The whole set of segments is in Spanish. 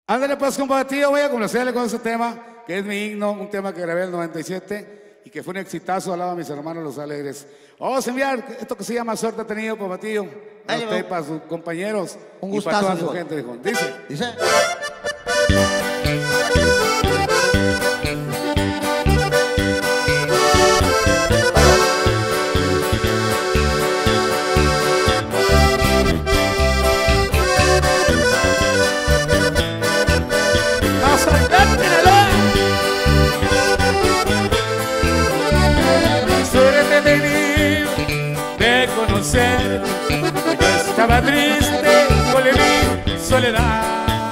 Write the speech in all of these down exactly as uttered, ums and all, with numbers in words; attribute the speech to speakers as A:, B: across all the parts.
A: Ándale pues, compadre, voy a complacerle con ese tema, que es mi himno, un tema que grabé en el noventa y siete y que fue un exitazo al lado de mis hermanos Los Alegres. Vamos a enviar esto que se llama Suerte ha tenido, compadre, para usted y para sus compañeros.
B: Un
A: y
B: gustazo,
A: para toda su
B: dijo.
A: gente, dijo. Dice.
B: Dice.
A: De conocer, yo estaba triste con mi soledad.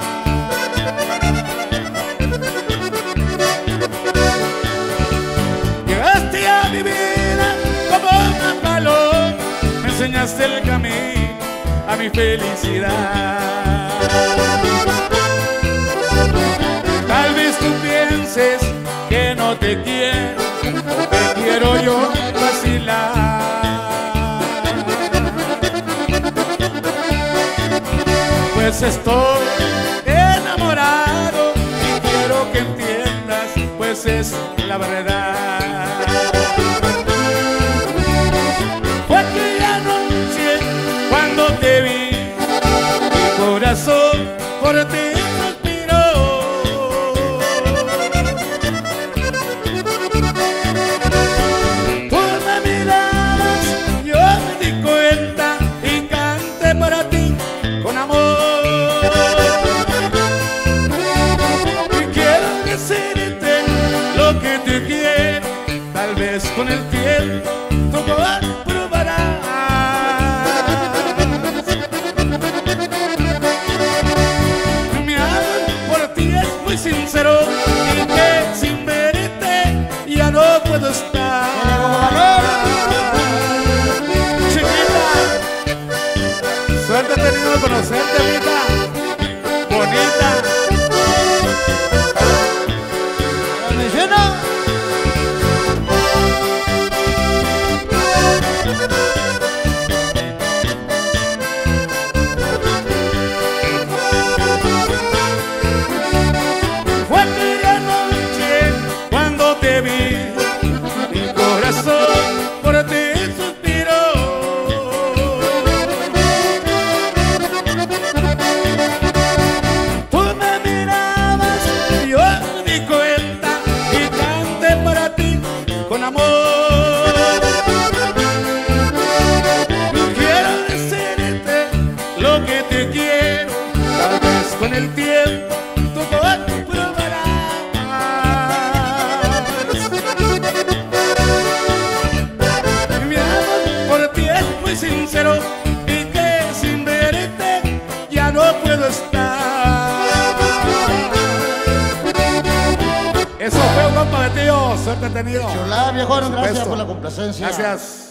A: Llegaste a mi vida como un balón, me enseñaste el camino a mi felicidad. Tal vez tú pienses que no te quiero, o te quiero yo vacilar. Pues estoy enamorado y quiero que entiendas, pues es la verdad. Fue aquella noche cuando te vi, mi corazón por ti suspiró. Tú me mirabas, yo me di cuenta y canté para ti con amor. Que te quiero, tal vez con el tiempo tú probarás. Mi amor por ti es muy sincero y que sin verte ya no puedo estar. Chiquita, suerte he tenido de conocerte, bonita, bonita. Fue aquella noche cuando te vi, mi corazón por ti suspiró. Tú me mirabas, yo me di cuenta y canté para ti con amor. Quiero decirte lo que te quiero, tal vez con el tiempo tú probarás. Mi amor por ti es muy sincero y que sin verte ya no puedo estar. Eso fue un compa de tío, suerte he tenido.
B: Chulada, viejo, gracias por la complacencia.
A: Gracias.